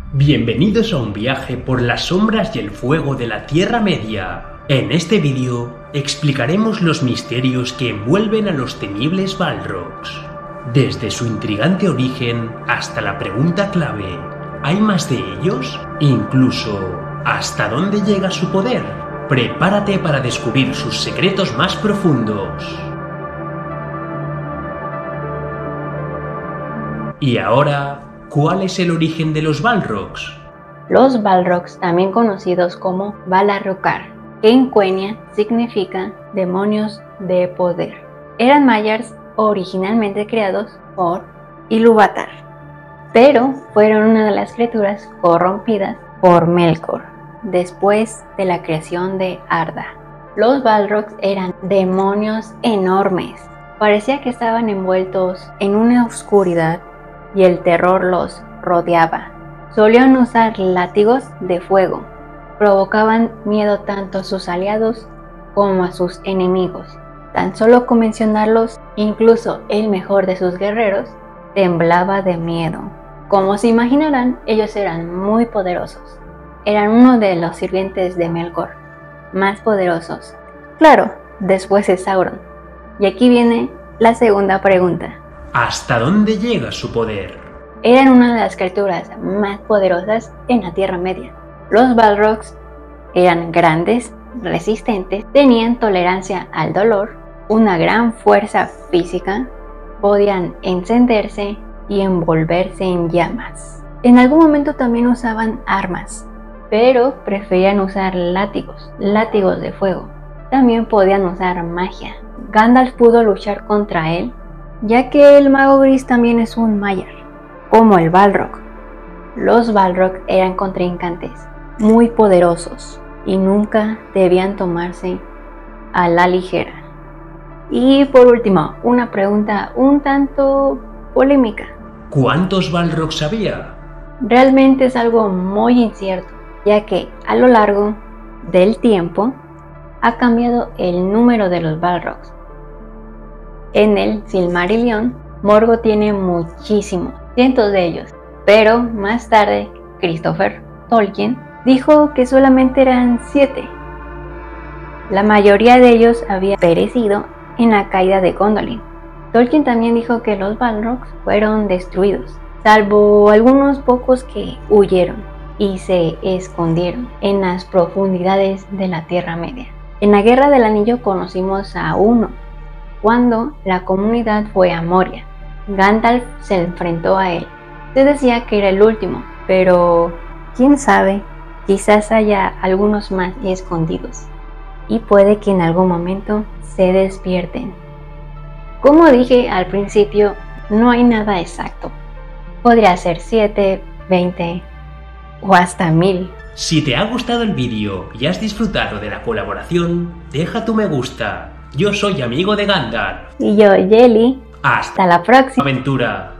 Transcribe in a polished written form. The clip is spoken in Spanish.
Bienvenidos a un viaje por las sombras y el fuego de la Tierra Media. En este vídeo explicaremos los misterios que envuelven a los temibles Balrogs. Desde su intrigante origen hasta la pregunta clave, ¿hay más de ellos? Incluso, ¿hasta dónde llega su poder? Prepárate para descubrir sus secretos más profundos. Y ahora, ¿cuál es el origen de los Balrogs? Los Balrogs, también conocidos como Valarrocar, que en Quenya significa demonios de poder, eran Maiars originalmente creados por Ilúvatar, pero fueron una de las criaturas corrompidas por Melkor después de la creación de Arda. Los Balrogs eran demonios enormes, parecía que estaban envueltos en una oscuridad y el terror los rodeaba. Solían usar látigos de fuego, provocaban miedo tanto a sus aliados como a sus enemigos. Tan solo con mencionarlos, incluso el mejor de sus guerreros temblaba de miedo. Como se imaginarán, ellos eran muy poderosos. Eran uno de los sirvientes de Melkor, más poderosos. Claro, después de Sauron. Y aquí viene la segunda pregunta. ¿Hasta dónde llega su poder? Eran una de las criaturas más poderosas en la Tierra Media. Los Balrogs eran grandes, resistentes, tenían tolerancia al dolor, una gran fuerza física, podían encenderse y envolverse en llamas. En algún momento también usaban armas, pero preferían usar látigos de fuego. También podían usar magia. Gandalf pudo luchar contra él, ya que el mago gris también es un Maiar, como el Balrog. Los Balrog eran contrincantes muy poderosos y nunca debían tomarse a la ligera. Y por último, una pregunta un tanto polémica. ¿Cuántos Balrogs había? Realmente es algo muy incierto, ya que a lo largo del tiempo ha cambiado el número de los Balrogs. En el Silmarillion, Morgoth tiene muchísimos, cientos de ellos, pero más tarde Christopher Tolkien dijo que solamente eran 7. La mayoría de ellos había perecido en la caída de Gondolin. Tolkien también dijo que los Balrogs fueron destruidos, salvo algunos pocos que huyeron y se escondieron en las profundidades de la Tierra Media. En la Guerra del Anillo conocimos a uno, cuando la comunidad fue a Moria. Gandalf se enfrentó a él. Se decía que era el último, pero quién sabe, quizás haya algunos más escondidos y puede que en algún momento se despierten. Como dije al principio, no hay nada exacto. Podría ser 7, 20 o hasta 1000. Si te ha gustado el vídeo y has disfrutado de la colaboración, deja tu me gusta. Yo soy amigo de Gandalf. Y yo, Jelly. Hasta la próxima aventura.